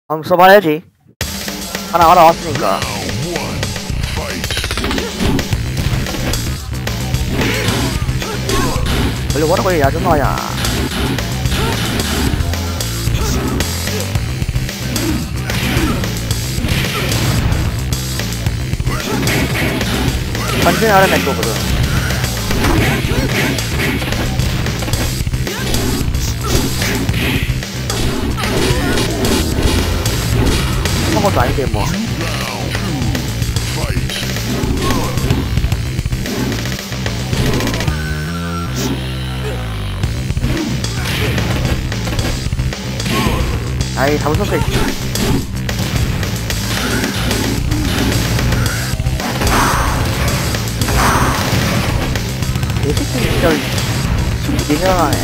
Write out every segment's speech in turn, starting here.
한번 써봐야지. 하나 알아왔으니까. 원래 뭐라고 해, 아줌마야. 완전히 알아낼 거거든. 그런 것도 아닌데, 뭐. 아이, 다 웃었어, 이 새끼 진짜 숨이 내려가네.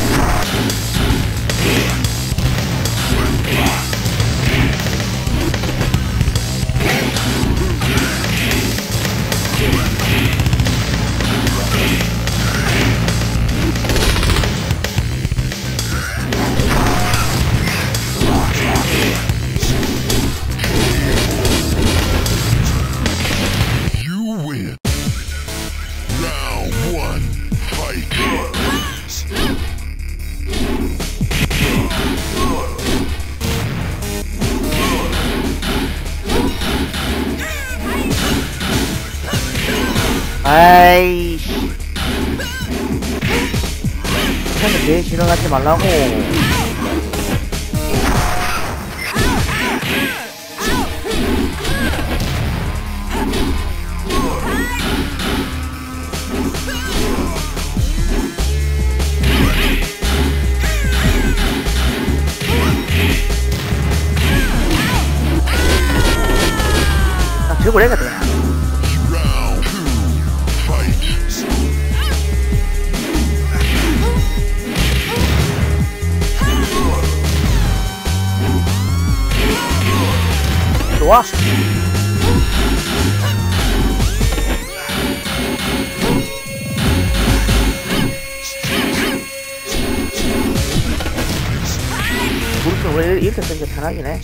아이씨. 차는 내 지나가지 말라고. 나 들고 내가 되나? 좋아. 무릎을 왜 이렇게 쓰는 게 편하긴 해.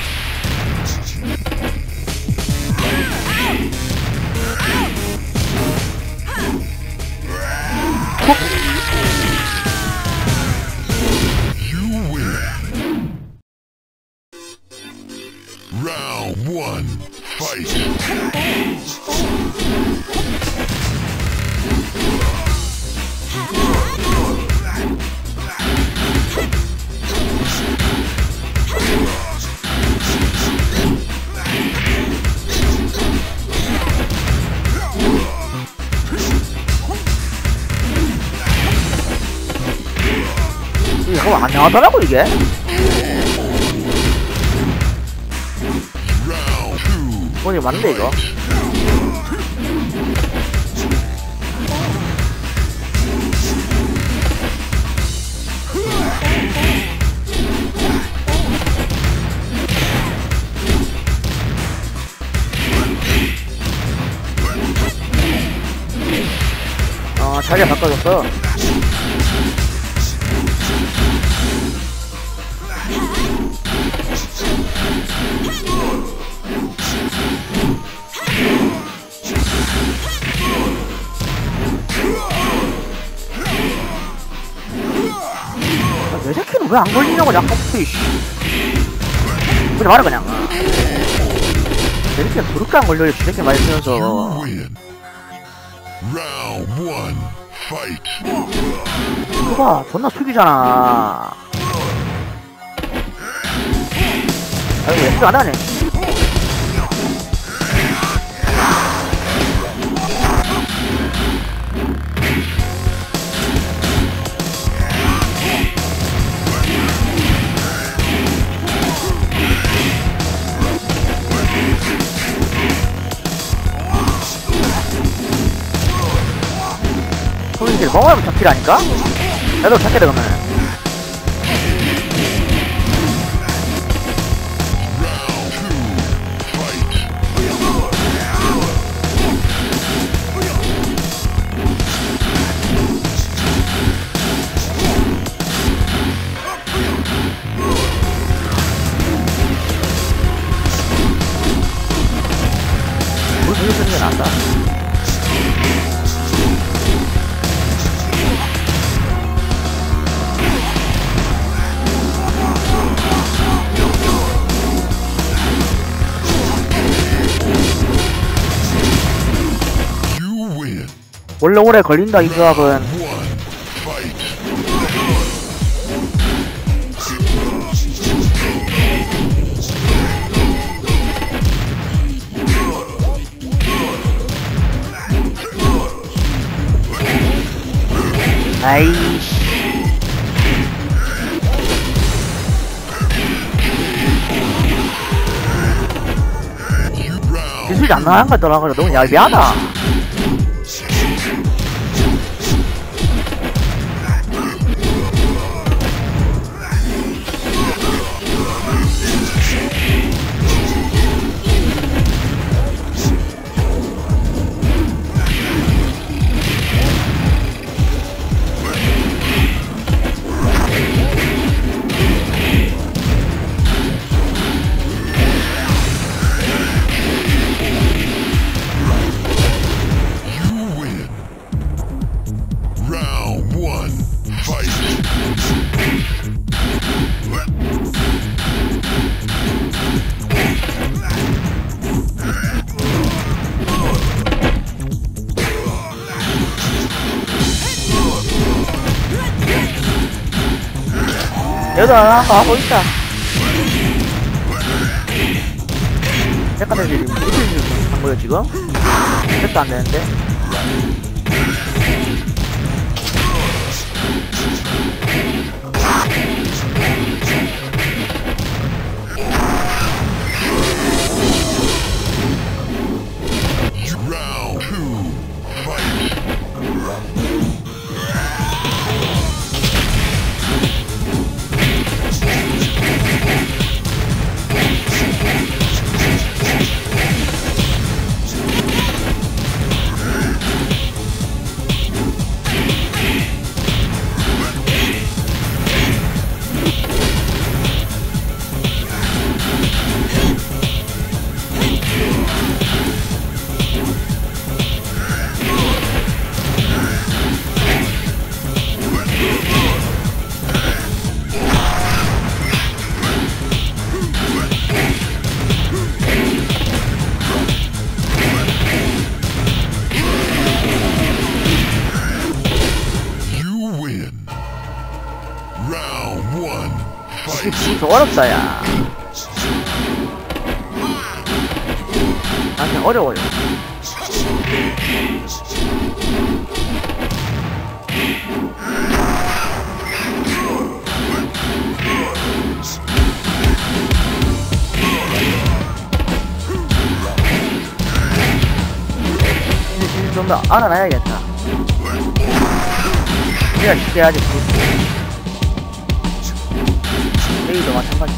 Round one, fight! 이거 안 나가더라고 이게. 돈이 많은데 이거. 자리가 바꿔줬어. 내 새끼는 왜 안 걸리냐고 약간부터 이씨. 그러지 마라 그냥. 내 새끼는 더럽게 안 걸려. 이 새끼 많이 쓰면서. 이거 봐, 존나 숙이잖아. 아이고, 왜 안 하네. 소인질 먹으면 잡히라니까? 나도 잡게 돼, 그러면. 원래 오래 걸린다 이 조합은. One. Fight. 아이씨. 기술이 안 나간 것 같더라고요. 너무 얄미하다. 얘도 한거 하고 있다. 약간 애들이 무슨 한 거야 지금? 됐도 안 되는데. Round 2. Fight. Round 1. 이게 진짜 어렵다 야. 아 그냥 어려워요. 이제 좀 더 알아놔야겠다. 내가 쉽게 하지. A도 마찬가지.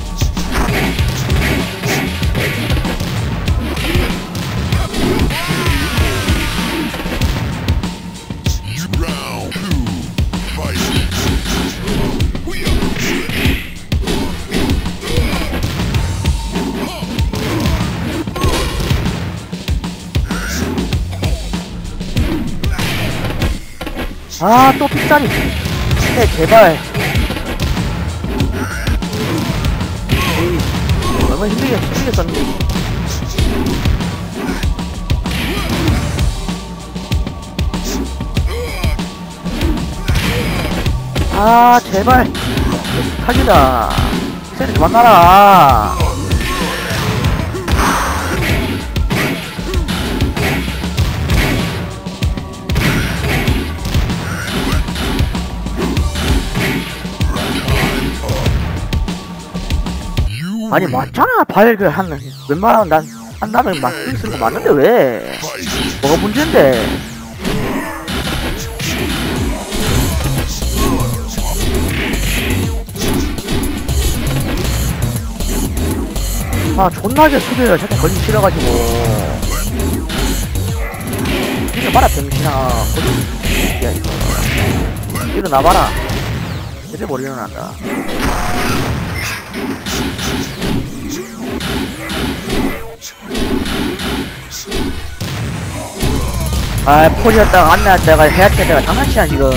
Round 2. Fight. 아, 또 픽사니. 네, 제발. 에이, 얼마나 힘들게 썼는데. 아, 제발. 사기다. 쟤는 그만 나라. 아니 맞잖아. 발그 한 웬만하면 난 한다면 막 쓰는 거 맞는데 왜? 뭐가 문제인데? 아 존나게 수비를 저렇게 걸리 싫어가지고. 일어나봐라 병신아. 야 이거 일어나봐라. 이제 뭘 일어난다. 아 폴이었다가 안 나왔다가 해야지. 내가 장난치냐 지금.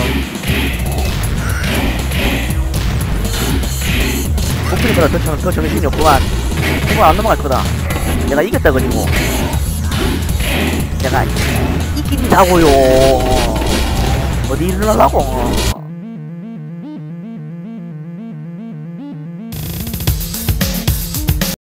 목소리보다 더 정신이 없구만. 이거 안 넘어갈 거다. 내가 이겼다 그리고 내가 이긴다고요. 어디 일어나려고?